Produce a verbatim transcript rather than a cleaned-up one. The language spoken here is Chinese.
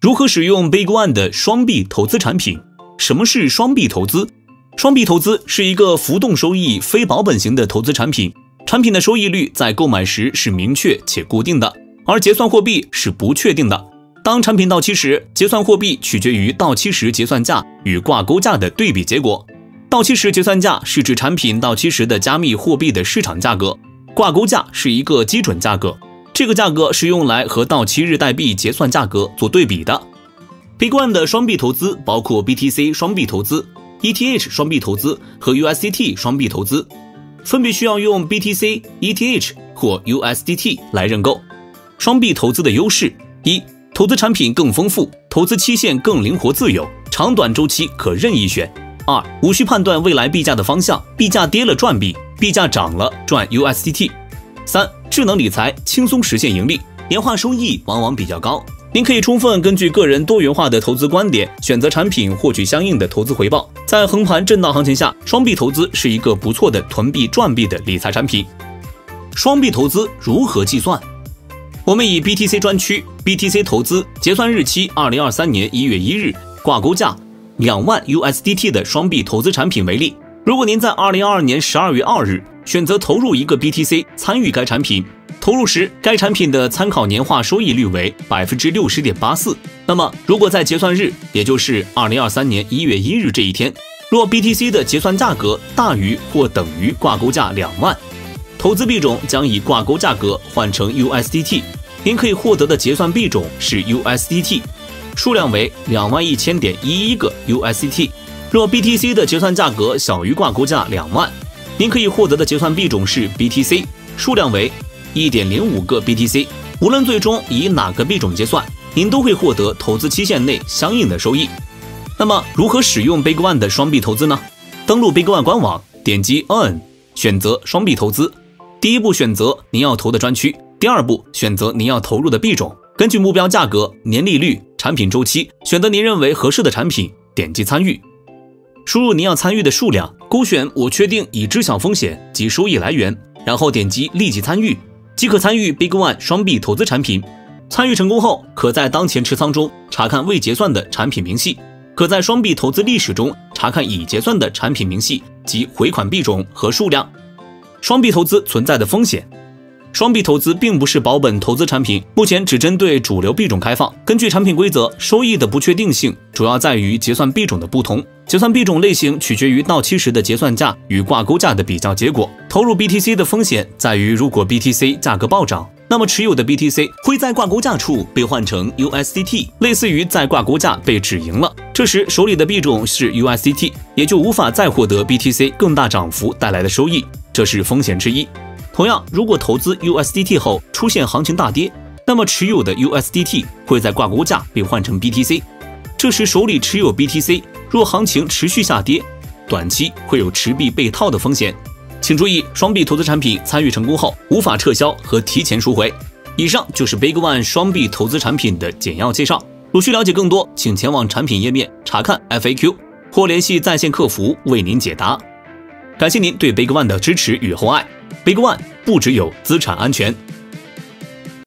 如何使用 Big One 的双币投资产品？什么是双币投资？双币投资是一个浮动收益、非保本型的投资产品，产品的收益率在购买时是明确且固定的，而结算货币是不确定的。当产品到期时，结算货币取决于到期时结算价与挂钩价的对比结果。到期时结算价是指产品到期时的加密货币的市场价格，挂钩价是一个基准价格。这个价格是用来和到期日代币结算价格做对比的。Big One 的双币投资包括 B T C 双币投资、E T H 双币投资和 U S D T 双币投资，分别需要用 B T C、E T H 或 U S D T 来认购。双币投资的优势：一、投资产品更丰富，投资期限更灵活自由，长短周期可任意选；二、无需判断未来币价的方向，币价跌了赚币，币价涨了赚 U S D T；三、智能理财，轻松实现盈利，年化收益往往比较高。您可以充分根据个人多元化的投资观点，选择产品获取相应的投资回报。在横盘震荡行情下，双币投资是一个不错的囤币赚币的理财产品。双币投资如何计算？我们以 B T C 专区 B T C 投资结算日期二零二三年一月一日，挂钩价两万 U S D T 的双币投资产品为例。如果您在二零二二年十二月二日选择投入一个 B T C 参与该产品，投入时该产品的参考年化收益率为 百分之六十点八四。 那么如果在结算日，也就是二零二三年一月一日这一天，若 B T C 的结算价格大于或等于挂钩价两万，投资币种将以挂钩价格换成 U S D T， 您可以获得的结算币种是 U S D T， 数量为两万一千点一一个 U S D T。 若 B T C 的结算价格小于挂钩价两万，您可以获得的结算币种是 B T C， 数量为 一点零五个 B T C。 无论最终以哪个币种结算，您都会获得投资期限内相应的收益。那么如何使用 Big One 的双币投资呢？登录 Big One 官网，点击 Earn， 选择双币投资。第一步选择您要投的专区，第二步选择您要投入的币种，根据目标价格、年利率、产品周期，选择您认为合适的产品，点击参与。输入您要参与的数量，勾选我确定已知晓风险及收益来源，然后点击立即参与，即可参与 Big One 双币投资产品。参与成功后，可在当前持仓中查看未结算的产品明细，可在双币投资历史中查看已结算的产品明细及回款币种和数量。双币投资存在的风险：双币投资并不是保本投资产品，目前只针对主流币种开放。根据产品规则，收益的不确定性主要在于结算币种的不同，结算币种类型取决于到期时的结算价与挂钩价的比较结果。投入 B T C 的风险在于，如果 B T C 价格暴涨，那么持有的 B T C 会在挂钩价处被换成 U S D T， 类似于在挂钩价被止盈了。这时手里的币种是 U S D T， 也就无法再获得 B T C 更大涨幅带来的收益，这是风险之一。同样，如果投资 U S D T 后出现行情大跌，那么持有的 U S D T 会在挂钩价被换成 B T C， 这时手里持有 B T C， 若行情持续下跌，短期会有持币被套的风险。请注意，双币投资产品参与成功后无法撤销和提前赎回。以上就是 Big One 双币投资产品的简要介绍。如需了解更多，请前往产品页面查看 F A Q 或联系在线客服为您解答。感谢您对 Big One 的支持与厚爱。Big One 不只有资产安全。